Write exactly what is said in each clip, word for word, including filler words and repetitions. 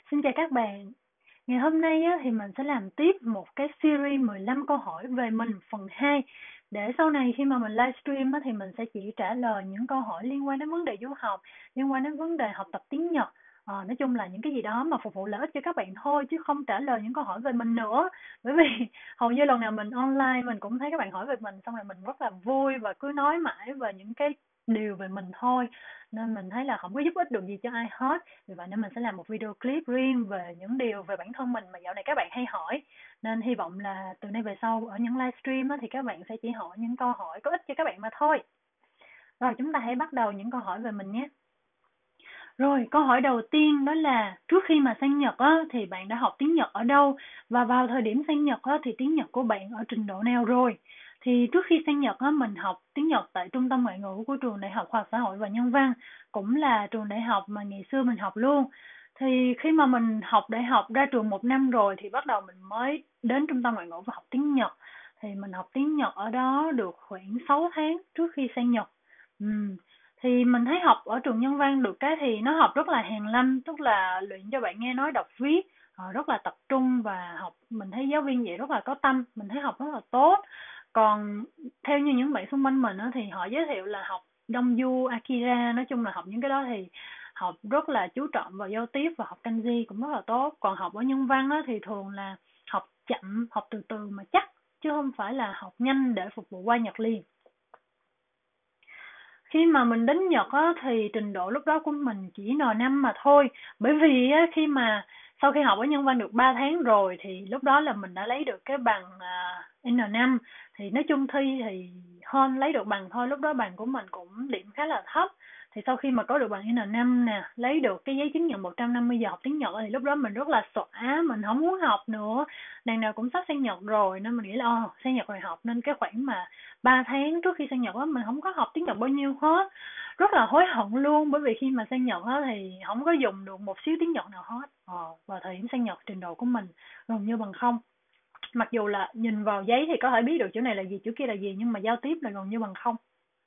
Xin chào các bạn. Ngày hôm nay á, thì mình sẽ làm tiếp một cái series mười lăm câu hỏi về mình phần hai. Để sau này khi mà mình livestream á, thì mình sẽ chỉ trả lời những câu hỏi liên quan đến vấn đề du học, liên quan đến vấn đề học tập tiếng Nhật. Ờ, nói chung là những cái gì đó mà phục vụ lợi ích cho các bạn thôi, chứ không trả lời những câu hỏi về mình nữa. Bởi vì hầu như lần nào mình online mình cũng thấy các bạn hỏi về mình, xong rồi mình rất là vui và cứ nói mãi về những cái điều về mình thôi, nên mình thấy là không có giúp ích được gì cho ai hết. Vì vậy nên mình sẽ làm một video clip riêng về những điều về bản thân mình mà dạo này các bạn hay hỏi. Nên hy vọng là từ nay về sau ở những livestream á, thì các bạn sẽ chỉ hỏi những câu hỏi có ích cho các bạn mà thôi. Rồi chúng ta hãy bắt đầu những câu hỏi về mình nhé. Rồi, câu hỏi đầu tiên đó là trước khi mà sang Nhật á, thì bạn đã học tiếng Nhật ở đâu? Và vào thời điểm sang Nhật á, thì tiếng Nhật của bạn ở trình độ nào rồi? Thì trước khi sang Nhật á, mình học tiếng Nhật tại Trung tâm Ngoại ngữ của Trường Đại học Khoa học Xã hội và Nhân văn, cũng là trường đại học mà ngày xưa mình học luôn. Thì khi mà mình học đại học ra trường một năm rồi thì bắt đầu mình mới đến Trung tâm Ngoại ngữ và học tiếng Nhật. Thì mình học tiếng Nhật ở đó được khoảng sáu tháng trước khi sang Nhật. Ừm. Thì mình thấy học ở trường Nhân văn được cái thì nó học rất là hàn lâm, tức là luyện cho bạn nghe nói đọc viết ờ, rất là tập trung, và học mình thấy giáo viên dạy rất là có tâm, mình thấy học rất là tốt. Còn theo như những bạn xung quanh mình á, thì họ giới thiệu là học Đông Du, Akira, nói chung là học những cái đó thì học rất là chú trọng vào giao tiếp, và học kanji cũng rất là tốt. Còn học ở Nhân văn á, thì thường là học chậm, học từ từ mà chắc, chứ không phải là học nhanh để phục vụ qua Nhật liền. Khi mà mình đến Nhật á, thì trình độ lúc đó của mình chỉ N năm mà thôi. Bởi vì á, khi mà sau khi học ở Nhân văn được ba tháng rồi thì lúc đó là mình đã lấy được cái bằng à, N năm. Thì nói chung thi thì hơn lấy được bằng thôi, lúc đó bằng của mình cũng điểm khá là thấp. Thì sau khi mà có được bằng N năm nè, lấy được cái giấy chứng nhận một trăm năm mươi giờ học tiếng Nhật thì lúc đó mình rất là xõa, mình không muốn học nữa. Đằng nào cũng sắp sang Nhật rồi nên mình nghĩ là ồ, sang Nhật rồi học, nên cái khoảng mà ba tháng trước khi sang Nhật á, mình không có học tiếng Nhật bao nhiêu hết. Rất là hối hận luôn, bởi vì khi mà sang Nhật á thì không có dùng được một xíu tiếng Nhật nào hết. Ờ, và thời điểm sang Nhật trình độ của mình gần như bằng không. Mặc dù là nhìn vào giấy thì có thể biết được chỗ này là gì, chỗ kia là gì, nhưng mà giao tiếp là gần như bằng không.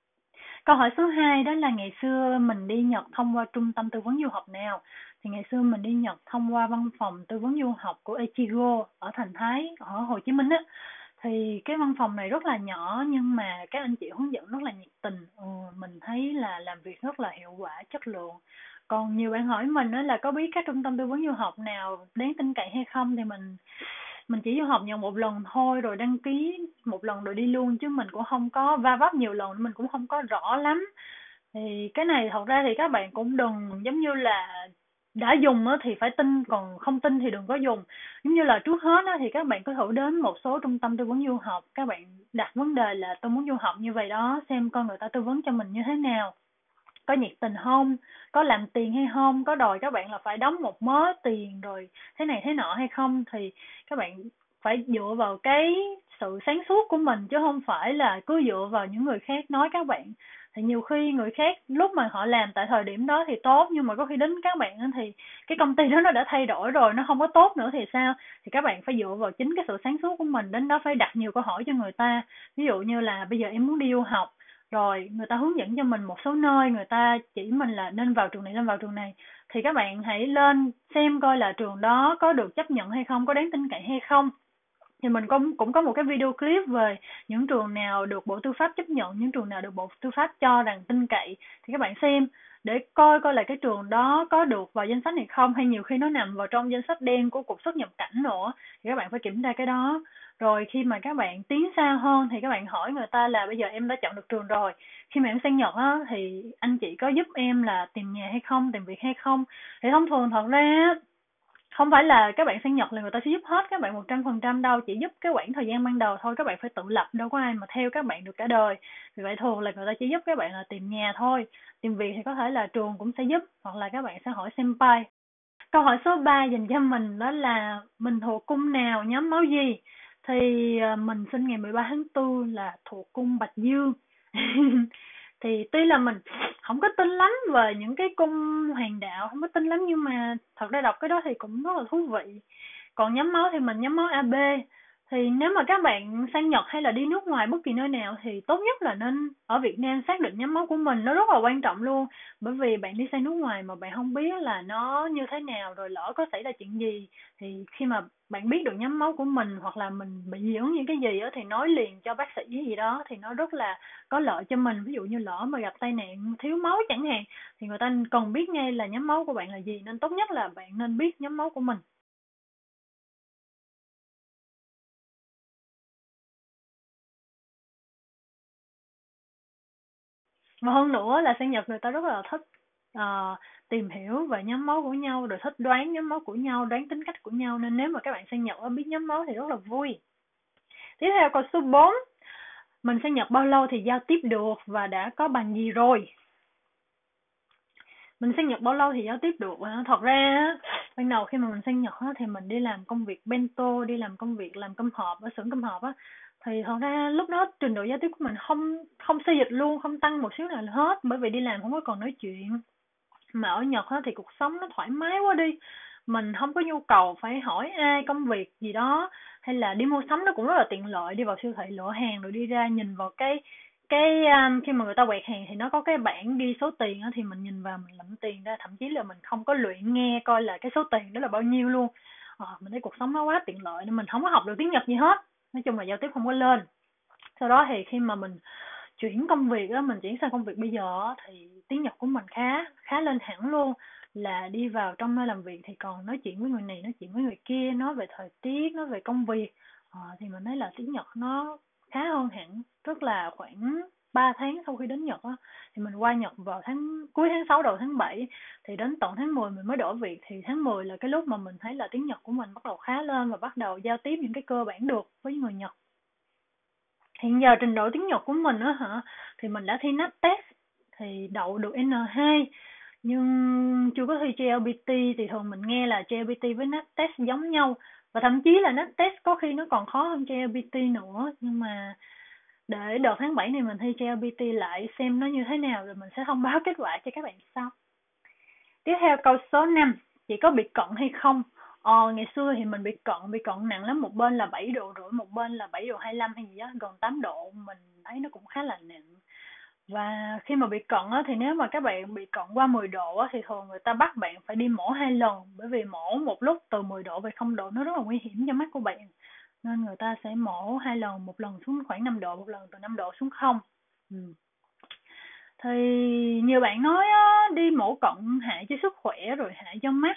Câu hỏi số hai đó là ngày xưa mình đi Nhật thông qua trung tâm tư vấn du học nào? Thì ngày xưa mình đi Nhật thông qua văn phòng tư vấn du học của Echigo ở Thành Thái, ở Hồ Chí Minh á. Thì cái văn phòng này rất là nhỏ nhưng mà các anh chị hướng dẫn rất là nhiệt tình. Ừ, mình thấy là làm việc rất là hiệu quả, chất lượng. Còn nhiều bạn hỏi mình đó là có biết các trung tâm tư vấn du học nào đáng tin cậy hay không, thì mình mình chỉ du học nhận một lần thôi, rồi đăng ký một lần rồi đi luôn, chứ mình cũng không có va vấp nhiều lần, mình cũng không có rõ lắm. Thì cái này thật ra thì các bạn cũng đừng giống như là đã dùng thì phải tin, còn không tin thì đừng có dùng. Giống như là trước hết thì các bạn có thử đến một số trung tâm tư vấn du học, các bạn đặt vấn đề là tôi muốn du học như vậy đó, xem coi người ta tư vấn cho mình như thế nào, có nhiệt tình không, có làm tiền hay không, có đòi các bạn là phải đóng một mớ tiền rồi thế này thế nọ hay không. Thì các bạn phải dựa vào cái sự sáng suốt của mình, chứ không phải là cứ dựa vào những người khác nói các bạn. Thì nhiều khi người khác lúc mà họ làm tại thời điểm đó thì tốt, nhưng mà có khi đến các bạn thì cái công ty đó nó đã thay đổi rồi, nó không có tốt nữa thì sao? Thì các bạn phải dựa vào chính cái sự sáng suốt của mình, đến đó phải đặt nhiều câu hỏi cho người ta. Ví dụ như là bây giờ em muốn đi du học, rồi người ta hướng dẫn cho mình một số nơi, người ta chỉ mình là nên vào trường này, nên vào trường này, thì các bạn hãy lên xem coi là trường đó có được chấp nhận hay không, có đáng tin cậy hay không. Thì mình cũng cũng có một cái video clip về những trường nào được Bộ Tư pháp chấp nhận, những trường nào được Bộ Tư pháp cho rằng tin cậy, thì các bạn xem để coi coi là cái trường đó có được vào danh sách hay không, hay nhiều khi nó nằm vào trong danh sách đen của Cục xuất nhập cảnh nữa, thì các bạn phải kiểm tra cái đó. Rồi khi mà các bạn tiến xa hơn thì các bạn hỏi người ta là bây giờ em đã chọn được trường rồi, khi mà em sang Nhật á thì anh chị có giúp em là tìm nhà hay không, tìm việc hay không. Thì thông thường thật ra không phải là các bạn sang Nhật là người ta sẽ giúp hết các bạn một trăm phần trăm đâu, chỉ giúp cái khoảng thời gian ban đầu thôi, các bạn phải tự lập, đâu có ai mà theo các bạn được cả đời. Vì vậy thường là người ta chỉ giúp các bạn là tìm nhà thôi, tìm việc thì có thể là trường cũng sẽ giúp, hoặc là các bạn sẽ hỏi senpai. Câu hỏi số ba dành cho mình đó là mình thuộc cung nào, nhóm máu gì? Thì à, mình sinh ngày mười ba tháng tư là thuộc cung Bạch Dương. Thì tuy là mình không có tin lắm về những cái cung hoàng đạo, không có tin lắm, nhưng mà thật ra đọc cái đó thì cũng rất là thú vị. Còn nhóm máu thì mình nhóm máu A B, Thì nếu mà các bạn sang Nhật hay là đi nước ngoài bất kỳ nơi nào thì tốt nhất là nên ở Việt Nam xác định nhóm máu của mình, nó rất là quan trọng luôn. Bởi vì bạn đi sang nước ngoài mà bạn không biết là nó như thế nào, rồi lỡ có xảy ra chuyện gì thì khi mà bạn biết được nhóm máu của mình hoặc là mình bị dị ứng những cái gì á thì nói liền cho bác sĩ gì đó thì nó rất là có lợi cho mình. Ví dụ như lỡ mà gặp tai nạn thiếu máu chẳng hạn thì người ta cần biết ngay là nhóm máu của bạn là gì, nên tốt nhất là bạn nên biết nhóm máu của mình. Và hơn nữa là sang Nhật người ta rất là thích ờ, tìm hiểu về nhóm máu của nhau, rồi thích đoán nhóm máu của nhau, đoán tính cách của nhau, nên nếu mà các bạn sang Nhật á, biết nhóm máu thì rất là vui. Tiếp theo câu số bốn, mình sang Nhật bao lâu thì giao tiếp được và đã có bằng gì rồi? Mình sang Nhật bao lâu thì giao tiếp được? À, thật ra á, ban đầu khi mà mình sang Nhật á, thì mình đi làm công việc bento, đi làm công việc làm cơm hộp ở xưởng cơm hộp á, thì thật ra lúc đó trình độ giao tiếp của mình không không xê dịch luôn, không tăng một xíu nào hết, bởi vì đi làm không có còn nói chuyện. Mà ở Nhật á, thì cuộc sống nó thoải mái quá đi, mình không có nhu cầu phải hỏi ai công việc gì đó, hay là đi mua sắm nó cũng rất là tiện lợi, đi vào siêu thị lựa hàng rồi đi ra nhìn vào cái cái um, khi mà người ta quẹt hàng thì nó có cái bảng ghi số tiền á, thì mình nhìn vào mình lãnh tiền ra, thậm chí là mình không có luyện nghe coi là cái số tiền đó là bao nhiêu luôn. Ờ, mình thấy cuộc sống nó quá tiện lợi nên mình không có học được tiếng Nhật gì hết, nói chung là giao tiếp không có lên. Sau đó thì khi mà mình chuyển công việc á, mình chuyển sang công việc bây giờ á, thì tiếng Nhật của mình khá khá lên hẳn luôn, là đi vào trong nơi làm việc thì còn nói chuyện với người này, nói chuyện với người kia, nói về thời tiết, nói về công việc. Ờ, thì mình thấy là tiếng Nhật nó khá hơn hẳn, tức là khoảng ba tháng sau khi đến Nhật á, thì mình qua Nhật vào tháng cuối tháng sáu đầu tháng bảy, thì đến tận tháng mười mình mới đổi việc, thì tháng mười là cái lúc mà mình thấy là tiếng Nhật của mình bắt đầu khá lên và bắt đầu giao tiếp những cái cơ bản được với người Nhật. Hiện giờ trình độ tiếng Nhật của mình á hả, thì mình đã thi NATES thì đậu được N hai, nhưng chưa có thi gi eo pê tê. Thì thường mình nghe là gi eo pê tê với NATES giống nhau, và thậm chí là NATES có khi nó còn khó hơn gi eo pê tê nữa. Nhưng mà để đợt tháng bảy này mình thi gi eo pê tê lại xem nó như thế nào rồi mình sẽ thông báo kết quả cho các bạn sau. Tiếp theo câu số năm, chị có bị cận hay không? Ờ, ngày xưa thì mình bị cận, bị cận nặng lắm, một bên là bảy độ rưỡi, một bên là bảy độ hai lăm hay gì đó, gần tám độ, mình thấy nó cũng khá là nặng. Và khi mà bị cận á, thì nếu mà các bạn bị cận qua mười độ á, thì thường người ta bắt bạn phải đi mổ hai lần, bởi vì mổ một lúc từ mười độ về không độ nó rất là nguy hiểm cho mắt của bạn. Nên người ta sẽ mổ hai lần, một lần xuống khoảng năm độ, một lần từ năm độ xuống không. Ừ. Thì nhiều bạn nói á, đi mổ cận hại cho sức khỏe rồi hại cho mắt.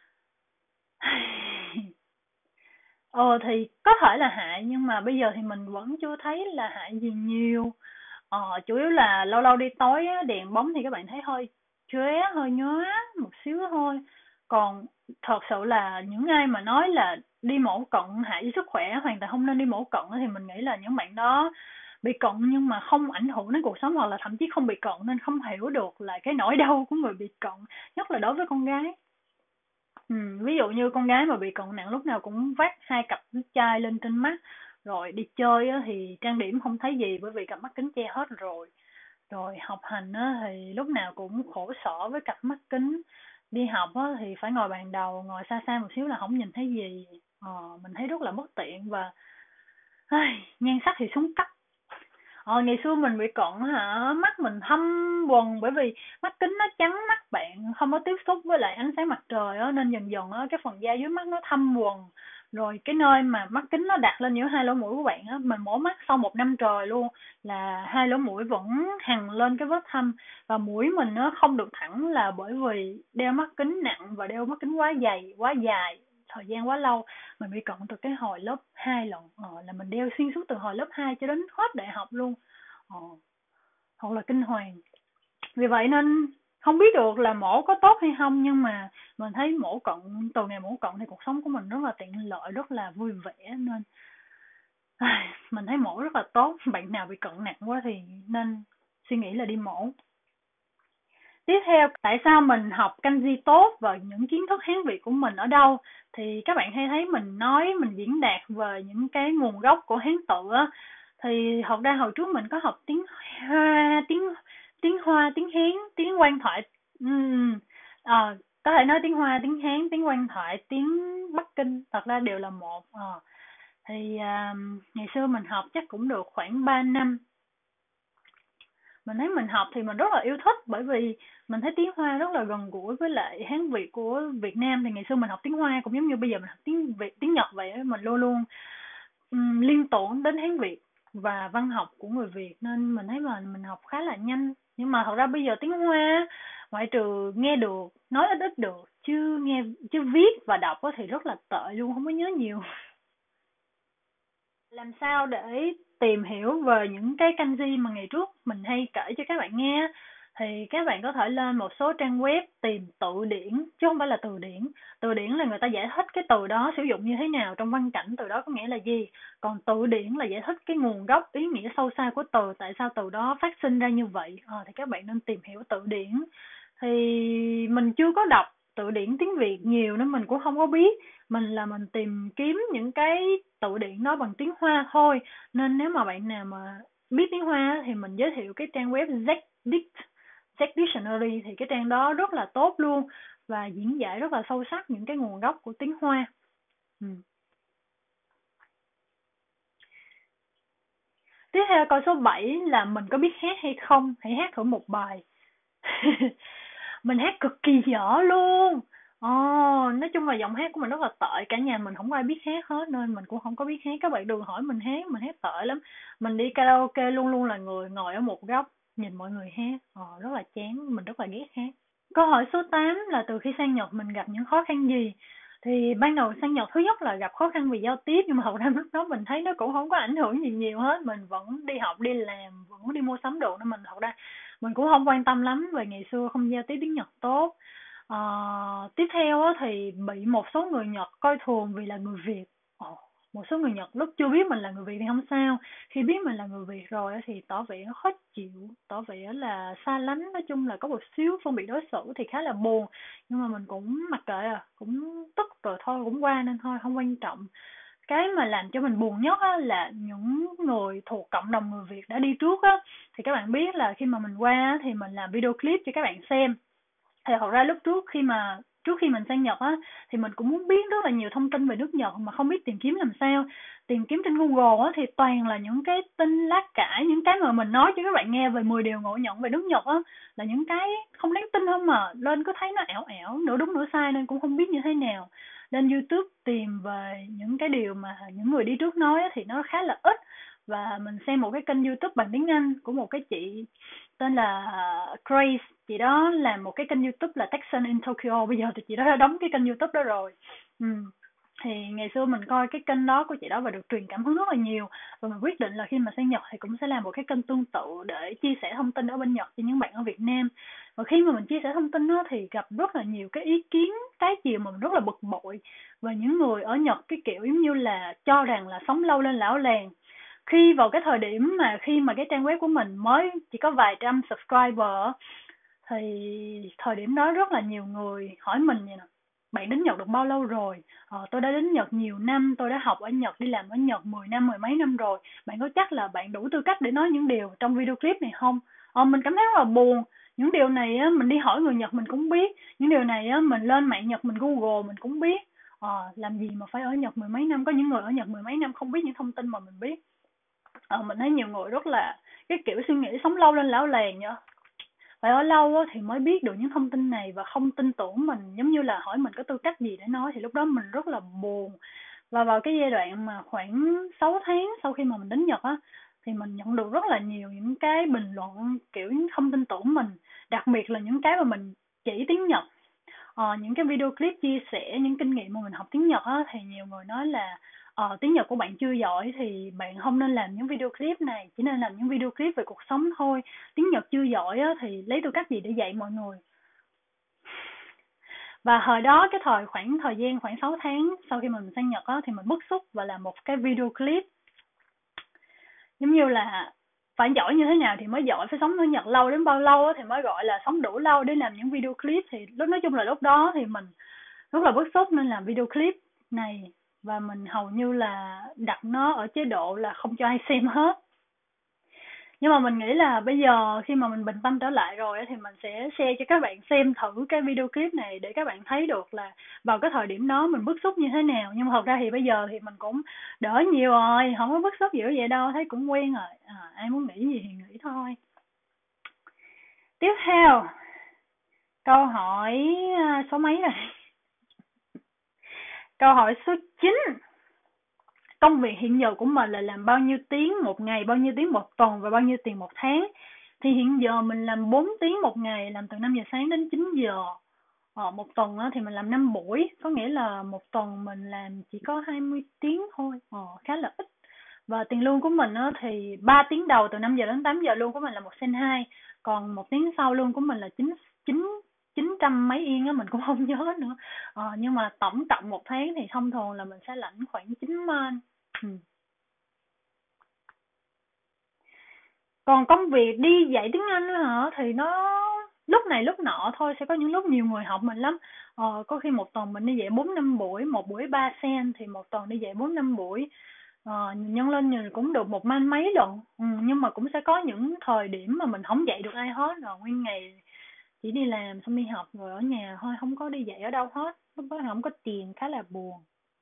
Ờ thì có thể là hại, nhưng mà bây giờ thì mình vẫn chưa thấy là hại gì nhiều. Ờ, chủ yếu là lâu lâu đi tối á, đèn bóng thì các bạn thấy hơi chóe, hơi nhóa một xíu thôi. Còn thật sự là những ai mà nói là đi mổ cận hại cho sức khỏe, hoàn toàn không nên đi mổ cận á, thì mình nghĩ là những bạn đó bị cận nhưng mà không ảnh hưởng đến cuộc sống, hoặc là thậm chí không bị cận nên không hiểu được là cái nỗi đau của người bị cận, nhất là đối với con gái. Ừm, ví dụ như con gái mà bị cận nặng lúc nào cũng vác hai cặp chai lên trên mắt, rồi đi chơi á thì trang điểm không thấy gì bởi vì cặp mắt kính che hết rồi. Rồi học hành á thì lúc nào cũng khổ sở với cặp mắt kính. Đi học á thì phải ngồi bàn đầu, ngồi xa xa một xíu là không nhìn thấy gì. Ờ, mình thấy rất là bất tiện và ai, nhan sắc thì xuống cấp. Ờ, ngày xưa mình bị cận hả, mắt mình thâm quầng bởi vì mắt kính nó chắn mắt bạn, không có tiếp xúc với lại ánh sáng mặt trời á, nên dần dần á cái phần da dưới mắt nó thâm quầng. Rồi cái nơi mà mắt kính nó đặt lên giữa hai lỗ mũi của bạn á, mình mổ mắt sau một năm trời luôn là hai lỗ mũi vẫn hằn lên cái vết thâm, và mũi mình nó không được thẳng là bởi vì đeo mắt kính nặng và đeo mắt kính quá dày, quá dài, thời gian quá lâu. Mình bị cận từ cái hồi lớp hai lận, ờ, là mình đeo xuyên suốt từ hồi lớp hai cho đến hết đại học luôn. Ờ, thật là kinh hoàng. Vì vậy nên không biết được là mổ có tốt hay không, nhưng mà mình thấy mổ cận, từ ngày mổ cận thì cuộc sống của mình rất là tiện lợi, rất là vui vẻ, nên ai, mình thấy mổ rất là tốt. Bạn nào bị cận nặng quá thì nên suy nghĩ là đi mổ. Tiếp theo, tại sao mình học kanji tốt và những kiến thức Hán Việt của mình ở đâu? Thì các bạn hay thấy mình nói, mình diễn đạt về những cái nguồn gốc của Hán tự á. Thì thật ra hồi trước mình có học tiếng Hoa, tiếng tiếng Hoa, tiếng Hán, tiếng Quan thoại. Ừm, ờ, có thể nói tiếng Hoa, tiếng Hán, tiếng Quan thoại, tiếng Bắc Kinh, thật ra đều là một. Ờ. Thì à, ngày xưa mình học chắc cũng được khoảng ba năm. Mình thấy mình học thì mình rất là yêu thích, bởi vì mình thấy tiếng Hoa rất là gần gũi với lại Hán Việt của Việt Nam. Thì ngày xưa mình học tiếng Hoa cũng giống như bây giờ mình học tiếng Việt, tiếng Nhật vậy á, mình luôn luôn ừm, liên tưởng đến Hán Việt và văn học của người Việt, nên mình thấy mà mình học khá là nhanh. Nhưng mà thật ra bây giờ tiếng Hoa ngoại trừ nghe được, nói ít ít được, chứ nghe chứ viết và đọc á thì rất là tệ luôn, không có nhớ nhiều. Làm sao để tìm hiểu về những cái kanji mà ngày trước mình hay kể cho các bạn nghe, thì các bạn có thể lên một số trang web tìm từ điển, chứ không phải là từ điển. Từ điển là người ta giải thích cái từ đó sử dụng như thế nào, trong văn cảnh từ đó có nghĩa là gì. Còn từ điển là giải thích cái nguồn gốc, ý nghĩa sâu xa của từ, tại sao từ đó phát sinh ra như vậy. Ờ, thì các bạn nên tìm hiểu từ điển. Thì mình chưa có đọc từ điển tiếng Việt nhiều nên mình cũng không có biết. Mình là mình tìm kiếm những cái từ điển đó bằng tiếng Hoa thôi, nên nếu mà bạn nào mà biết tiếng Hoa thì mình giới thiệu cái trang web Zdict, Z Dictionary, thì cái trang đó rất là tốt luôn và diễn giải rất là sâu sắc những cái nguồn gốc của tiếng Hoa. Ừ. Tiếp theo câu số bảy là mình có biết hát hay không, hãy hát thử một bài. Mình hát cực kỳ dở luôn. Ồ, nói chung là giọng hát của mình rất là tệ, cả nhà mình không ai biết hát hết nên mình cũng không có biết hát. Các bạn đừng hỏi mình hát, mình hát tệ lắm. Mình đi karaoke luôn luôn là người ngồi ở một góc nhìn mọi người hát. Ờ, rất là chán, mình rất là ghét hát. Câu hỏi số tám là từ khi sang Nhật mình gặp những khó khăn gì? Thì ban đầu sang Nhật thứ nhất là gặp khó khăn về giao tiếp, nhưng mà thật ra lúc đó mình thấy nó cũng không có ảnh hưởng gì nhiều hết. Mình vẫn đi học, đi làm, vẫn đi mua sắm đồ, nên mình thật ra mình cũng không quan tâm lắm về ngày xưa không giao tiếp tiếng Nhật tốt. Ờ, tiếp theo á, thì bị một số người Nhật coi thường vì là người Việt. Ồ, một số người Nhật lúc chưa biết mình là người Việt thì không sao, khi biết mình là người Việt rồi thì tỏ vẻ khó chịu, tỏ vẻ là xa lánh, nói chung là có một xíu phân biệt đối xử thì khá là buồn. Nhưng mà mình cũng mặc kệ, à cũng tức rồi thôi, cũng qua nên thôi, không quan trọng. Cái mà làm cho mình buồn nhất á, là những người thuộc cộng đồng người Việt đã đi trước á. Thì các bạn biết là khi mà mình qua á, thì mình làm video clip cho các bạn xem. Thì thật ra lúc trước khi mà trước khi mình sang Nhật á, thì mình cũng muốn biết rất là nhiều thông tin về nước Nhật mà không biết tìm kiếm làm sao. Tìm kiếm trên Google á, thì toàn là những cái tin lá cải, những cái mà mình nói cho các bạn nghe về mười điều ngộ nhận về nước Nhật á, là những cái không đáng tin không mà. Lên có thấy nó ẻo ẻo, nửa đúng nửa sai nên cũng không biết như thế nào. Lên YouTube tìm về những cái điều mà những người đi trước nói á, thì nó khá là ít. Và mình xem một cái kênh YouTube bằng tiếng Anh của một cái chị tên là Grace. Chị đó làm một cái kênh YouTube là Texan in Tokyo, bây giờ thì chị đó đã đóng cái kênh YouTube đó rồi. Ừ. Thì ngày xưa mình coi cái kênh đó của chị đó và được truyền cảm hứng rất là nhiều, và mình quyết định là khi mà sang Nhật thì cũng sẽ làm một cái kênh tương tự để chia sẻ thông tin ở bên Nhật cho những bạn ở Việt Nam. Và khi mà mình chia sẻ thông tin đó thì gặp rất là nhiều cái ý kiến trái chiều mà mình rất là bực bội. Và những người ở Nhật cái kiểu giống như là cho rằng là sống lâu lên lão làng. Khi vào cái thời điểm mà khi mà cái trang web của mình mới chỉ có vài trăm subscriber, thì thời điểm đó rất là nhiều người hỏi mình vậy nè: bạn đến Nhật được bao lâu rồi? Ờ, tôi đã đến Nhật nhiều năm, tôi đã học ở Nhật, đi làm ở Nhật mười năm, mười mấy năm rồi. Bạn có chắc là bạn đủ tư cách để nói những điều trong video clip này không? Ờ, mình cảm thấy rất là buồn. Những điều này á, mình đi hỏi người Nhật mình cũng biết. Những điều này á, mình lên mạng Nhật mình Google mình cũng biết. Ờ, làm gì mà phải ở Nhật mười mấy năm? Có những người ở Nhật mười mấy năm không biết những thông tin mà mình biết. Ờ, mình thấy nhiều người rất là cái kiểu suy nghĩ sống lâu lên lão làng nhá. Phải ở lâu á thì mới biết được những thông tin này và không tin tưởng mình, giống như là hỏi mình có tư cách gì để nói, thì lúc đó mình rất là buồn. Và vào cái giai đoạn mà khoảng sáu tháng sau khi mà mình đến Nhật á, thì mình nhận được rất là nhiều những cái bình luận kiểu không tin tưởng mình, đặc biệt là những cái mà mình chỉ tiếng Nhật. Ờ, những cái video clip chia sẻ những kinh nghiệm mà mình học tiếng Nhật á, thì nhiều người nói là ờ, tiếng Nhật của bạn chưa giỏi thì bạn không nên làm những video clip này, chỉ nên làm những video clip về cuộc sống thôi. Tiếng Nhật chưa giỏi á, thì lấy tư cách gì để dạy mọi người? Và hồi đó cái thời khoảng thời gian khoảng sáu tháng sau khi mình sang Nhật á, thì mình bức xúc và làm một cái video clip giống như là phải giỏi như thế nào thì mới giỏi, phải sống ở Nhật lâu đến bao lâu thì mới gọi là sống đủ lâu để làm những video clip. Thì lúc nói chung là lúc đó thì mình rất là bức xúc nên làm video clip này, và mình hầu như là đặt nó ở chế độ là không cho ai xem hết. Nhưng mà mình nghĩ là bây giờ khi mà mình bình tâm trở lại rồi á, thì mình sẽ share cho các bạn xem thử cái video clip này để các bạn thấy được là vào cái thời điểm đó mình bức xúc như thế nào. Nhưng mà thật ra thì bây giờ thì mình cũng đỡ nhiều rồi, không có bức xúc dữ vậy đâu, thấy cũng quen rồi. À, ai muốn nghĩ gì thì nghĩ thôi. Tiếp theo, câu hỏi à, số mấy rồi? Câu hỏi số chín. Công việc hiện giờ của mình là làm bao nhiêu tiếng một ngày, bao nhiêu tiếng một tuần và bao nhiêu tiền một tháng? Thì hiện giờ mình làm bốn tiếng một ngày, làm từ năm giờ sáng đến chín giờ. Ờ, một tuần thì mình làm năm buổi, có nghĩa là một tuần mình làm chỉ có hai mươi tiếng thôi, ờ, khá là ít. Và tiền lương của mình thì ba tiếng đầu từ năm giờ đến tám giờ lương của mình là một sen hai, còn một tiếng sau lương của mình là chín chín chín trăm mấy yên á, mình cũng không nhớ nữa. Ờ, nhưng mà tổng cộng một tháng thì thông thường là mình sẽ lãnh khoảng chín man. Ừ. Còn công việc đi dạy tiếng Anh á hả, thì nó lúc này lúc nọ thôi, sẽ có những lúc nhiều người học mình lắm. Ờ, có khi một tuần mình đi dạy bốn năm buổi, một buổi ba sen thì một tuần đi dạy bốn năm buổi. Ờ, nhân lên nhìn cũng được một man mấy lận. Ừ, nhưng mà cũng sẽ có những thời điểm mà mình không dạy được ai hết, rồi nguyên ngày chỉ đi làm xong đi học rồi ở nhà thôi, không có đi dạy ở đâu hết. Lúc đó không có tiền, khá là buồn.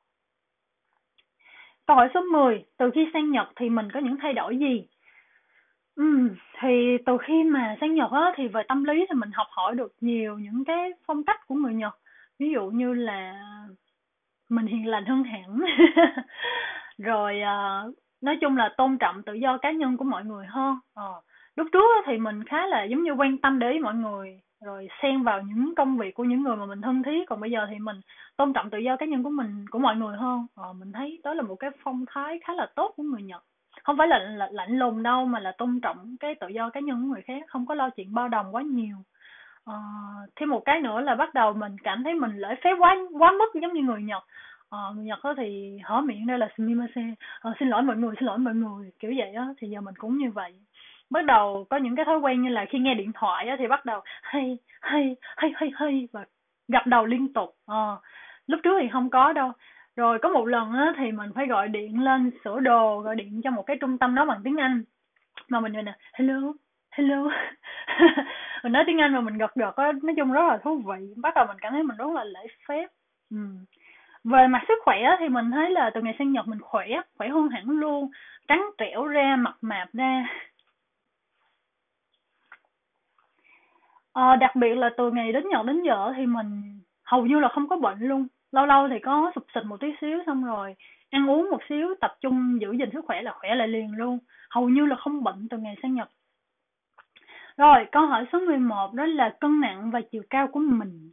Câu hỏi số mười, từ khi sang Nhật thì mình có những thay đổi gì? Ừm, thì từ khi mà sang Nhật á, thì về tâm lý thì mình học hỏi được nhiều những cái phong cách của người Nhật. Ví dụ như là mình hiền lành hơn hẳn. Rồi à, nói chung là tôn trọng tự do cá nhân của mọi người hơn. Ờ, lúc trước á, thì mình khá là giống như quan tâm để ý mọi người, rồi xen vào những công việc của những người mà mình thân thiết. Còn bây giờ thì mình tôn trọng tự do cá nhân của mình, của mọi người hơn. Ờ, mình thấy đó là một cái phong thái khá là tốt của người Nhật, không phải là, là lạnh lùng đâu, mà là tôn trọng cái tự do cá nhân của người khác, không có lo chuyện bao đồng quá nhiều. Ờ, thêm một cái nữa là bắt đầu mình cảm thấy mình lễ phép quá quá mức giống như người Nhật. Ờ, người Nhật đó thì hở miệng đây là sumimasen, ờ, xin lỗi mọi người, xin lỗi mọi người, kiểu vậy á. Thì giờ mình cũng như vậy, bắt đầu có những cái thói quen như là khi nghe điện thoại á, thì bắt đầu hay hay hay hay hay và gật đầu liên tục. Ờ, lúc trước thì không có đâu. Rồi có một lần á, thì mình phải gọi điện lên sửa đồ, gọi điện cho một cái trung tâm đó bằng tiếng Anh, mà mình gọi nè hello hello. Mình nói tiếng Anh mà mình gật gật á, nói chung rất là thú vị. Bắt đầu mình cảm thấy mình rất là lễ phép. Ừ. Về mặt sức khỏe thì mình thấy là từ ngày sang Nhật mình khỏe, khỏe hơn hẳn luôn, trắng trẻo ra, mập mạp ra. Ờ, đặc biệt là từ ngày đến Nhật đến giờ thì mình hầu như là không có bệnh luôn. Lâu lâu thì có sụp xịt một tí xíu, xong rồi ăn uống một xíu, tập trung giữ gìn sức khỏe là khỏe lại liền luôn. Hầu như là không bệnh từ ngày sang Nhật. Rồi, câu hỏi số mười một đó là cân nặng và chiều cao của mình.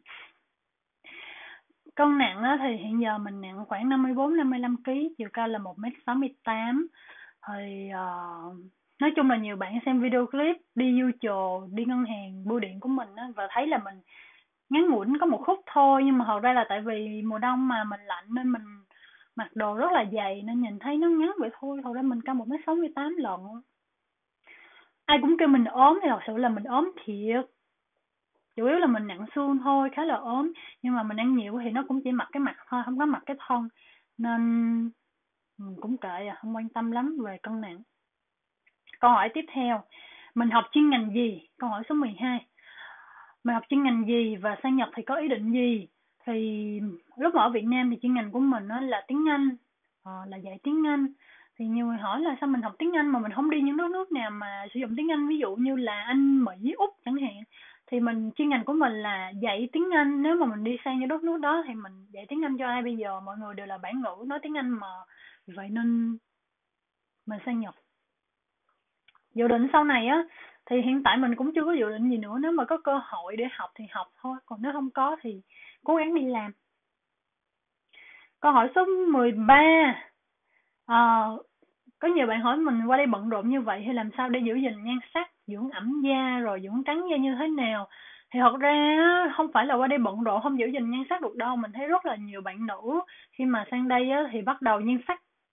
Cân nặng á, thì hiện giờ mình nặng khoảng năm mươi bốn năm mươi lăm ký, chiều cao là một mét sáu mươi tám. Thì uh, nói chung là nhiều bạn xem video clip đi Yucho, đi ngân hàng, bưu điện của mình á, và thấy là mình ngắn ngủn có một khúc thôi, nhưng mà thật ra là tại vì mùa đông mà mình lạnh nên mình mặc đồ rất là dày nên nhìn thấy nó ngắn vậy thôi. Thật ra mình cao một mét sáu mươi tám lận. Ai cũng kêu mình ốm thì thật sự là mình ốm thiệt. Chủ yếu là mình nặng xương thôi, khá là ốm. Nhưng mà mình ăn nhiều thì nó cũng chỉ mặc cái mặt thôi, không có mặc cái thân. Nên mình cũng kệ à, không quan tâm lắm về cân nặng. Câu hỏi tiếp theo, mình học chuyên ngành gì? Câu hỏi số mười hai. Mình học chuyên ngành gì và sang Nhật thì có ý định gì? Thì lúc mà ở Việt Nam thì chuyên ngành của mình nó là tiếng Anh, ờ, là dạy tiếng Anh. Thì nhiều người hỏi là sao mình học tiếng Anh mà mình không đi những nước nước nào mà sử dụng tiếng Anh, ví dụ như là Anh, Mỹ, Úc chẳng hạn. Thì mình chuyên ngành của mình là dạy tiếng Anh. Nếu mà mình đi sang những đất nước đó thì mình dạy tiếng Anh cho ai bây giờ? Mọi người đều là bản ngữ nói tiếng Anh mà. Vậy nên mình sang Nhật. Dự định sau này á, thì hiện tại mình cũng chưa có dự định gì nữa. Nếu mà có cơ hội để học thì học thôi, còn nếu không có thì cố gắng đi làm. Câu hỏi số mười ba. Ờ, có nhiều bạn hỏi mình qua đây bận rộn như vậy thì làm sao để giữ gìn nhan sắc, dưỡng ẩm da rồi dưỡng trắng da như thế nào? Thì thật ra không phải là qua đây bận rộn không giữ gìn nhan sắc được đâu. Mình thấy rất là nhiều bạn nữ khi mà sang đây á, thì bắt đầu nhan sắc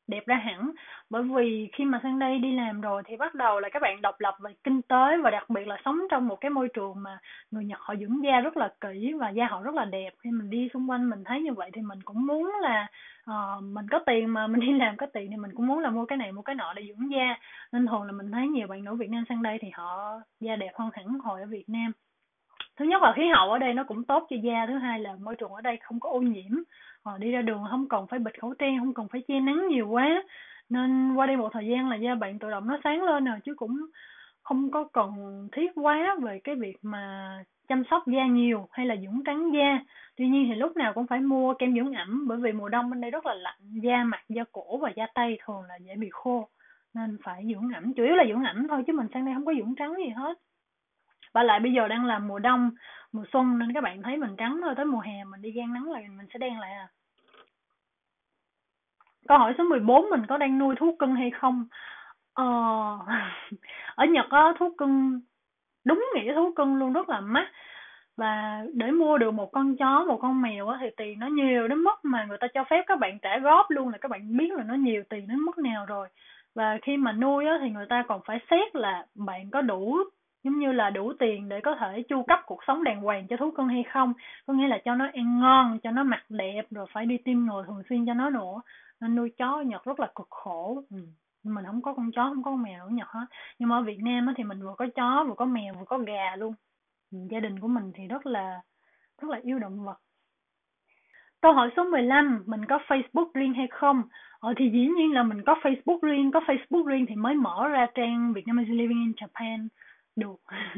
đẹp ra hẳn. Bởi vì khi mà sang đây đi làm rồi thì bắt đầu là các bạn độc lập về kinh tế, và đặc biệt là sống trong một cái môi trường mà người Nhật họ dưỡng da rất là kỹ và da họ rất là đẹp. Khi mình đi xung quanh mình thấy như vậy thì mình cũng muốn là ờ, mình có tiền mà mình đi làm có tiền thì mình cũng muốn là mua cái này mua cái nọ để dưỡng da. Nên thường là mình thấy nhiều bạn nữ Việt Nam sang đây thì họ da đẹp hơn hẳn hồi ở Việt Nam. Thứ nhất là khí hậu ở đây nó cũng tốt cho da, thứ hai là môi trường ở đây không có ô nhiễm. Ờ, đi ra đường không cần phải bịt khẩu trang, không cần phải che nắng nhiều quá, nên qua đây một thời gian là da bạn tự động nó sáng lên rồi, chứ cũng không có cần thiết quá về cái việc mà chăm sóc da nhiều hay là dưỡng trắng da. Tuy nhiên thì lúc nào cũng phải mua kem dưỡng ẩm, bởi vì mùa đông bên đây rất là lạnh, da mặt, da cổ và da tay thường là dễ bị khô, nên phải dưỡng ẩm, chủ yếu là dưỡng ẩm thôi, chứ mình sang đây không có dưỡng trắng gì hết. Và lại bây giờ đang là mùa đông, mùa xuân nên các bạn thấy mình trắng thôi, tới mùa hè mình đi gang nắng là mình sẽ đen lại à. Câu hỏi số mười bốn, mình có đang nuôi thú cưng hay không? Ờ, ở Nhật á, thú cưng đúng nghĩa thú cưng luôn rất là mắc, và để mua được một con chó, một con mèo á thì tiền nó nhiều đến mức mà người ta cho phép các bạn trả góp luôn, là các bạn biết là nó nhiều tiền đến mức nào rồi. Và khi mà nuôi á thì người ta còn phải xét là bạn có đủ, giống như là đủ tiền để có thể chu cấp cuộc sống đàng hoàng cho thú cưng hay không, có nghĩa là cho nó ăn ngon, cho nó mặc đẹp, rồi phải đi tiêm ngừa thường xuyên cho nó nữa. Nên nuôi chó ở Nhật rất là cực khổ. Ừ. Mình không có con chó, không có con mèo ở Nhật hết. Nhưng mà ở Việt Nam á thì mình vừa có chó, vừa có mèo, vừa có gà luôn. Ừ, gia đình của mình thì rất là rất là yêu động vật. Câu hỏi số mười lăm, mình có Facebook riêng hay không? Ờ thì dĩ nhiên là mình có Facebook riêng, có Facebook riêng thì mới mở ra trang Vietnamese Living in Japan được.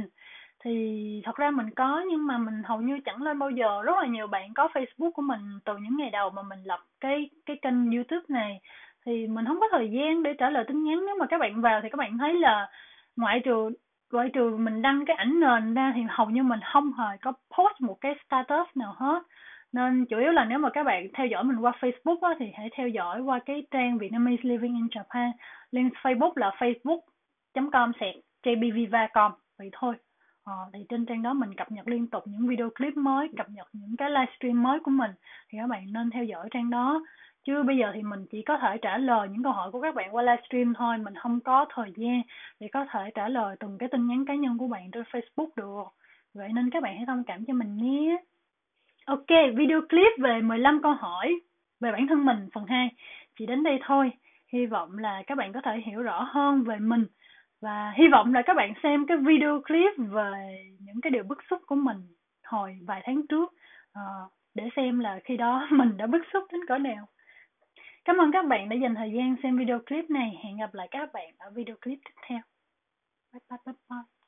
Thì thật ra mình có, nhưng mà mình hầu như chẳng lên bao giờ. Rất là nhiều bạn có Facebook của mình từ những ngày đầu mà mình lập cái cái kênh YouTube này, thì mình không có thời gian để trả lời tin nhắn. Nếu mà các bạn vào thì các bạn thấy là ngoại trừ ngoại trừ mình đăng cái ảnh nền ra thì hầu như mình không hề có post một cái status nào hết. Nên chủ yếu là nếu mà các bạn theo dõi mình qua Facebook á, thì hãy theo dõi qua cái trang Vietnamese Living in Japan. Link Facebook là facebook chấm com sẹt jbviva.com, vậy thôi. Ờ, thì trên trang đó mình cập nhật liên tục những video clip mới, cập nhật những cái livestream mới của mình, thì các bạn nên theo dõi trang đó. Chứ bây giờ thì mình chỉ có thể trả lời những câu hỏi của các bạn qua livestream thôi, mình không có thời gian để có thể trả lời từng cái tin nhắn cá nhân của bạn trên Facebook được. Vậy nên các bạn hãy thông cảm cho mình nhé. Ok, video clip về mười lăm câu hỏi về bản thân mình phần hai chỉ đến đây thôi. Hy vọng là các bạn có thể hiểu rõ hơn về mình, và hy vọng là các bạn xem cái video clip về những cái điều bức xúc của mình hồi vài tháng trước, ờ, để xem là khi đó mình đã bức xúc đến cỡ nào. Cảm ơn các bạn đã dành thời gian xem video clip này. Hẹn gặp lại các bạn ở video clip tiếp theo. Bye bye bye bye.